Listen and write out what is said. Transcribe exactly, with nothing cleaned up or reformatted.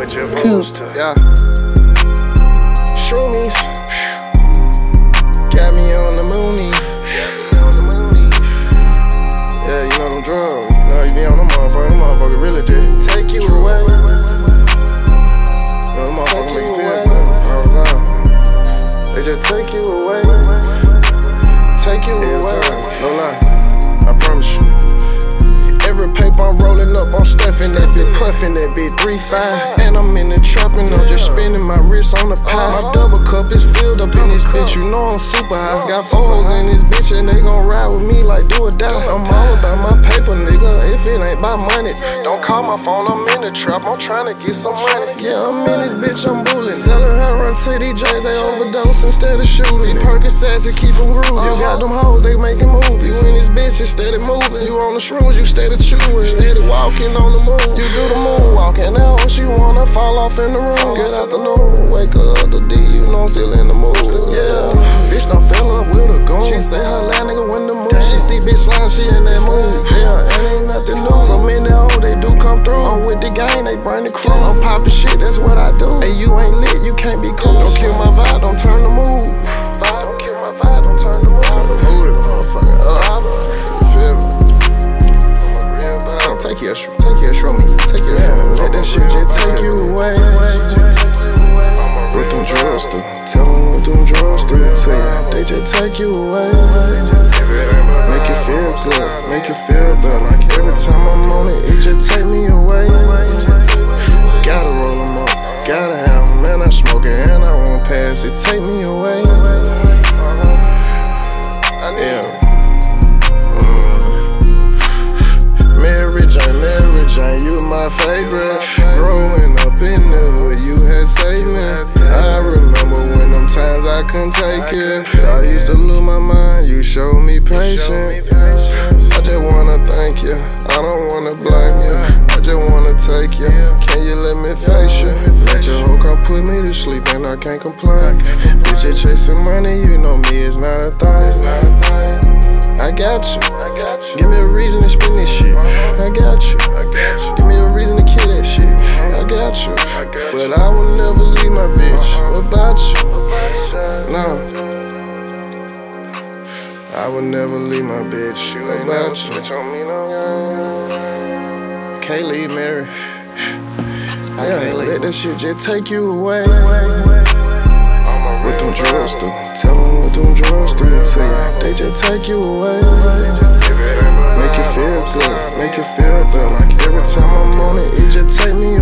Coop. Yeah. Shroomies. Got me on the moonies. Yeah, you know them drugs. You know you be on them motherfuckers. Them motherfuckers really just take you away. You know them motherfuckers make you feel good all the time. They just take you away. Take you away. No lie, I promise you. Every paper I'm rolling up, I'm stuffing that bitch, puffing that bitch, three five. And I'm in the trap and I'm just spinning my wrist on the pie. My double cup is filled up in this bitch, you know I'm super high. Got fours in this bitch and they gon' ride with me like do or die. I'm all about my paper, nigga, if it ain't my money. Don't call my phone, I'm in the trap, I'm trying to get some money. Yeah, I'm in this bitch, I'm bullet. Selling heroin to these J's, they overdose instead of shooting. Percocets to keep them grooving. You got them hoes, they making movies. You in this bitch, you steady moving. You on the shrooms, you steady chewing, steady walking on the moon. You do the moon walking, now she wanna fall off in the room. Good afternoon, wake up the D, you know I'm still in the mood. Yeah, bitch done fell up with a goon. She say her line nigga when the moon. She see bitch slime, she in that mood. Yeah, and ain't nothing new. So many hoes, they do come through. I'm with the gang, they burn the crew. I'm popping shit, that's what I do. Hey, you ain't lit, you can't be cool. Don't kill my vibe, don't turn the mood. Don't kill my vibe, don't turn the mood. Mood it, motherfucker up. You feel me? Take your, take your, show me, take your, yeah, let that shit just take you away. What them drugs do? Tell them what them drugs do to you. They just take you away. Make you feel good, make you feel better. Every time I'm on it, it just take me away. Gotta roll them up, gotta have them, man. I smoke it and I won't pass it. Take me away. Yeah. You my favorite. Growing up in the hood, you had saved me. I remember when them times I couldn't take it. I used to lose my mind, you showed me patience. I just wanna thank you, I don't wanna blame you. I just wanna take you, can you let me face you? Let your hoe come put me to sleep and I can't complain. Bitch, you chasing money, you know me, it's not a thing. I got you, I got you. Give me a reason to spend this shit. I got you, I got you. Give me a reason to kill that shit. I got you, I got you. But I will never leave my bitch. What about you? No, I will never leave my bitch. You ain't never switch on me, no. Can't leave Mary. I yeah, can't let that shit just take you away. What them drugs do? Tell them what them drugs do to you. They just take you away. Make you feel good, make you feel better. Every time I'm on it, it just take me